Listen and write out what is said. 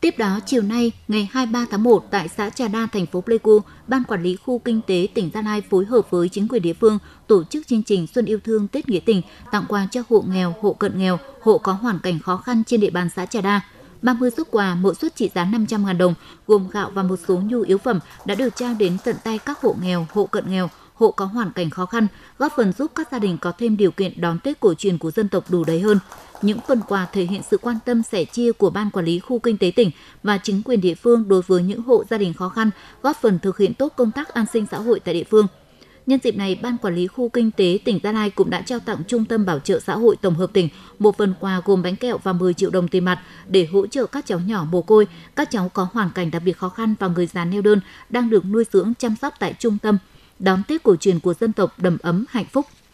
Tiếp đó, chiều nay, ngày 23 tháng 1, tại xã Trà Đa, thành phố Pleiku, Ban Quản lý Khu Kinh tế tỉnh Gia Lai phối hợp với chính quyền địa phương tổ chức chương trình Xuân yêu thương Tết Nghĩa tình, tặng quà cho hộ nghèo, hộ cận nghèo, hộ có hoàn cảnh khó khăn trên địa bàn xã Trà Đa. 30 suất quà, mỗi suất trị giá 500.000 đồng, gồm gạo và một số nhu yếu phẩm đã được trao đến tận tay các hộ nghèo, hộ cận nghèo, hộ có hoàn cảnh khó khăn, góp phần giúp các gia đình có thêm điều kiện đón Tết cổ truyền của dân tộc đủ đầy hơn. Những phần quà thể hiện sự quan tâm sẻ chia của Ban Quản lý Khu Kinh tế tỉnh và chính quyền địa phương đối với những hộ gia đình khó khăn, góp phần thực hiện tốt công tác an sinh xã hội tại địa phương. Nhân dịp này, Ban Quản lý Khu Kinh tế tỉnh Gia Lai cũng đã trao tặng Trung tâm Bảo trợ xã hội tổng hợp tỉnh một phần quà gồm bánh kẹo và 10 triệu đồng tiền mặt để hỗ trợ các cháu nhỏ mồ côi, các cháu có hoàn cảnh đặc biệt khó khăn và người già neo đơn đang được nuôi dưỡng chăm sóc tại trung tâm, đón Tết cổ truyền của dân tộc đầm ấm hạnh phúc.